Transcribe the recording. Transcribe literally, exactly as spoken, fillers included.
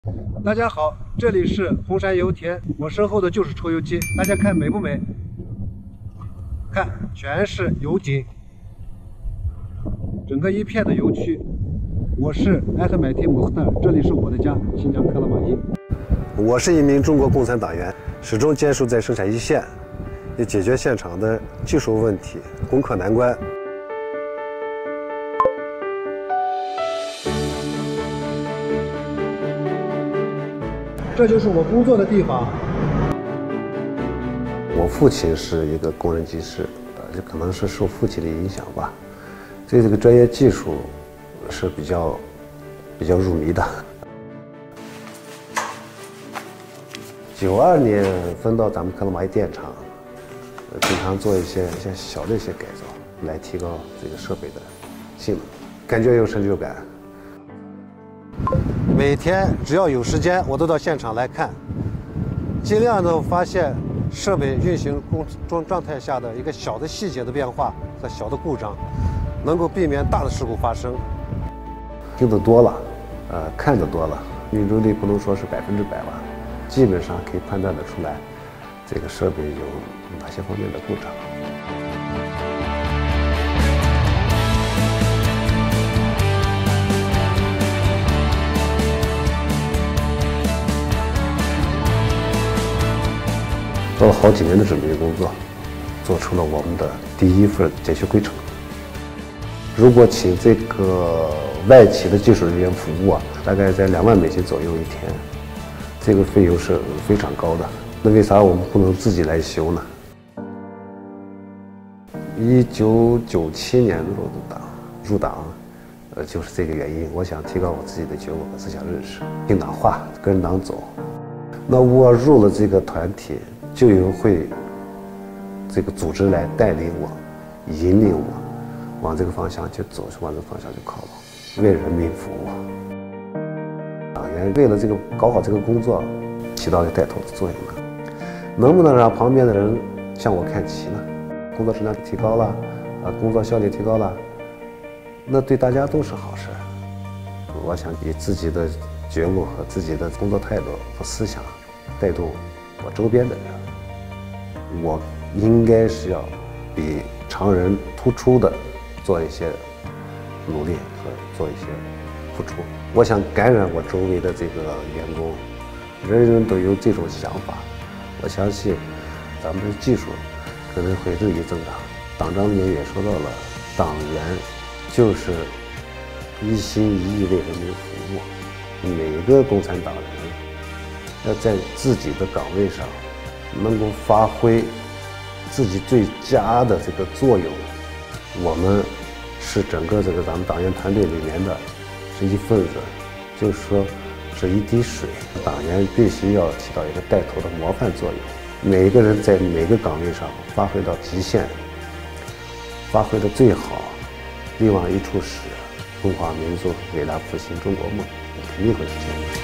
大家好，这里是红山油田，我身后的就是抽油机，大家看美不美？看，全是油井，整个一片的油区。我是艾赫买提姆赫特，这里是我的家，新疆克拉玛依。 我是一名中国共产党员，始终坚守在生产一线，也解决现场的技术问题，攻克难关。 这就是我工作的地方。 我父亲是一个工人技师，呃，就可能是受父亲的影响吧，对这个专业技术是比较比较入迷的。九二年分到咱们克拉玛依电厂，呃，经常做一些一些小的一些改造，来提高这个设备的性能，感觉有成就感。 每天只要有时间，我都到现场来看，尽量的发现设备运行工状状态下的一个小的细节的变化和小的故障，能够避免大的事故发生。听得多了，呃，看得多了，命中率不能说是百分之百吧，基本上可以判断得出来，这个设备有哪些方面的故障。 做了好几年的准备工作，做出了我们的第一份检修规程。如果请这个外企的技术人员服务啊，大概在两万美金左右一天，这个费用是非常高的。那为啥我们不能自己来修呢？一九九七年入党，入党，呃，就是这个原因。我想提高我自己的觉悟和思想认识，听党话，跟党走。那我入了这个团体。 就有会这个组织来带领我、引领我，往这个方向去走，往这个方向去靠拢，为人民服务。党员为了这个搞好这个工作，起到一个带头的作用呢。能不能让旁边的人向我看齐呢？工作质量提高了，啊，工作效率提高了，那对大家都是好事。我想以自己的觉悟和自己的工作态度和思想，带动我周边的人。 我应该是要比常人突出的做一些努力和做一些付出。我想感染我周围的这个员工，人人都有这种想法。我相信咱们的技术可能会日益增长。党章里面也说到了，党员就是一心一意为人民服务。每个共产党人要在自己的岗位上。 能够发挥自己最佳的这个作用，我们是整个这个咱们党员团队里面的是一份子，就是说是一滴水。党员必须要起到一个带头的模范作用，每一个人在每个岗位上发挥到极限，发挥的最好，力往一处使，中华民族伟大复兴中国梦肯定会实现。